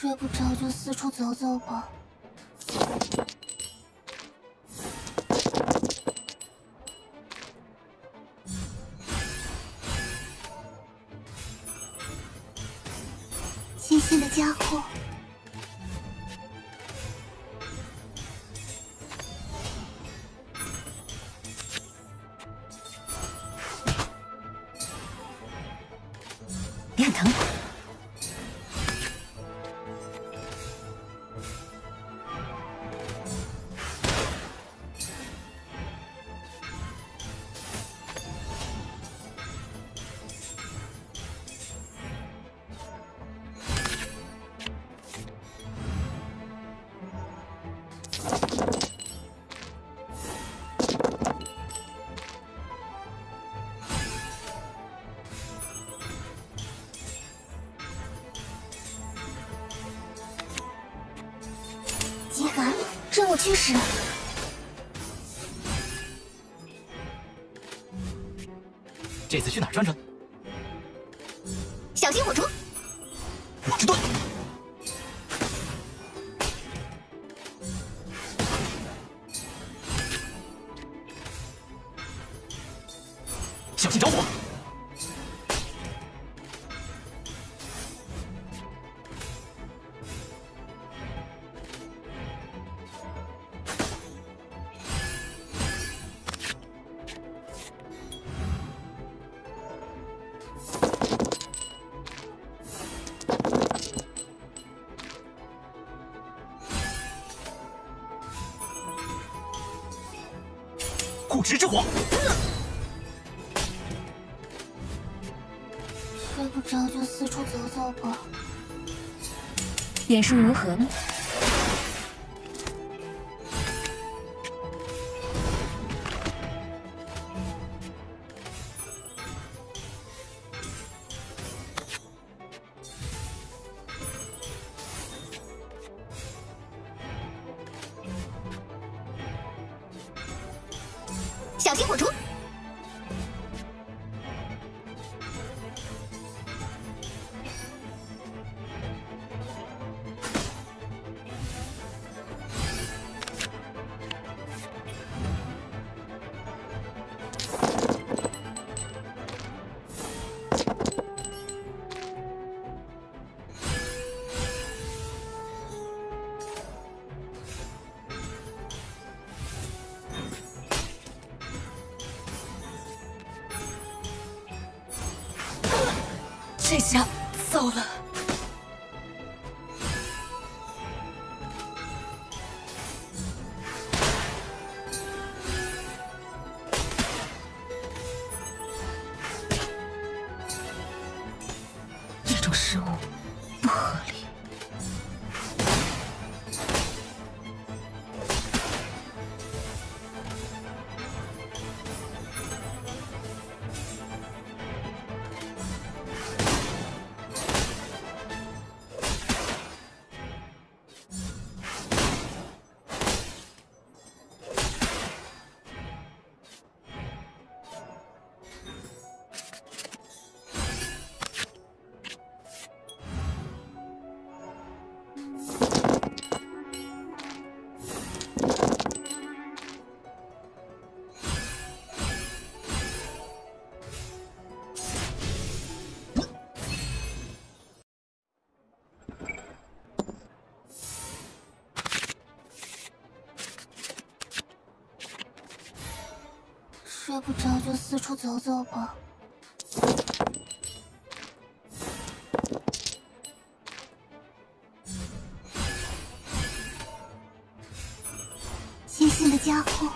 睡不着就四处走走吧。新鲜的家伙。 练疼。 秸秆，任务驱使。 这次去哪儿转转？ 小心火烛！ 火之盾。小心着火！固执之火。 睡不着就四处走走吧。 点数如何呢？ 小心火烛！ 这下糟了！这种失误不合理。 睡不着就四处走走吧。新鲜的家伙。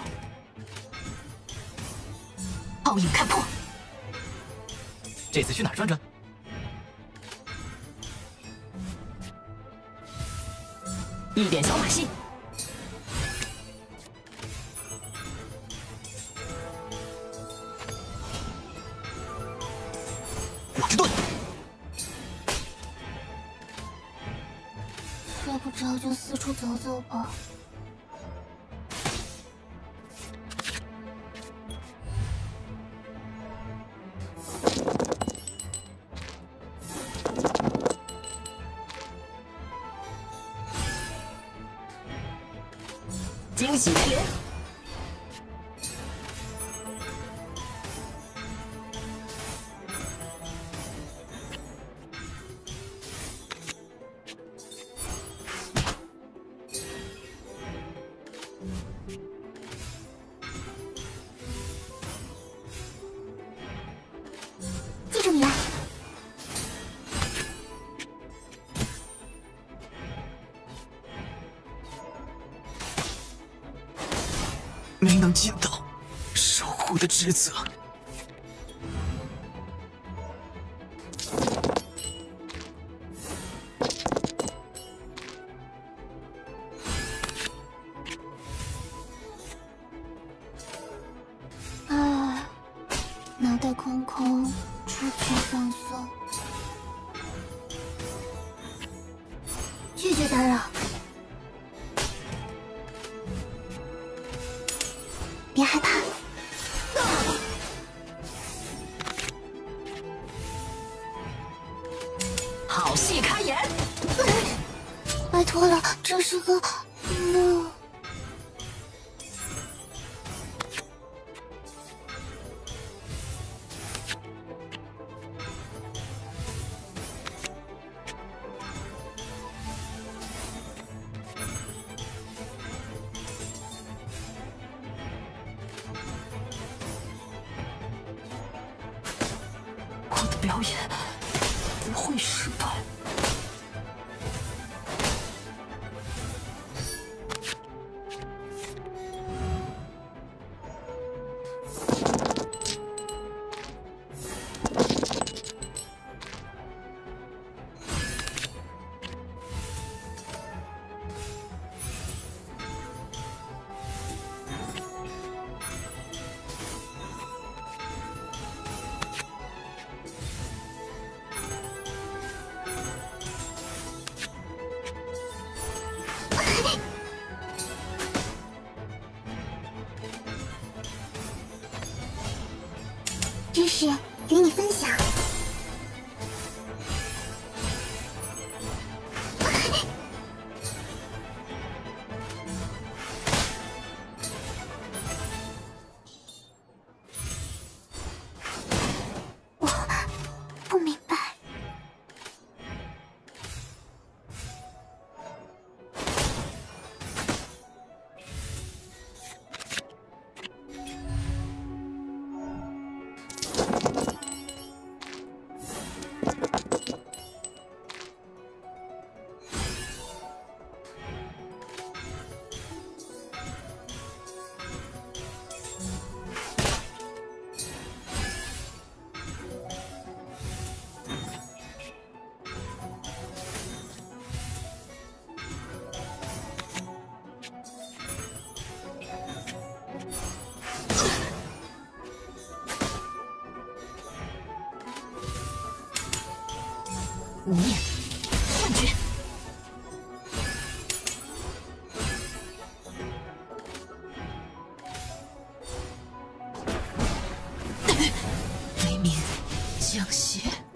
奥影看破。 这次去哪儿转转？ 一点小把戏。 火之盾。 睡不着就四处走走吧。 喜连连。 记住你了。 没能尽到守护的职责。 唉，脑袋空空，出去放松。拒绝打扰。别害怕。 好戏开演。 拜托了，这是个梦。 我的表演不会失败。 知识与你分享。我不明白。 无念幻觉。雷鸣降邪。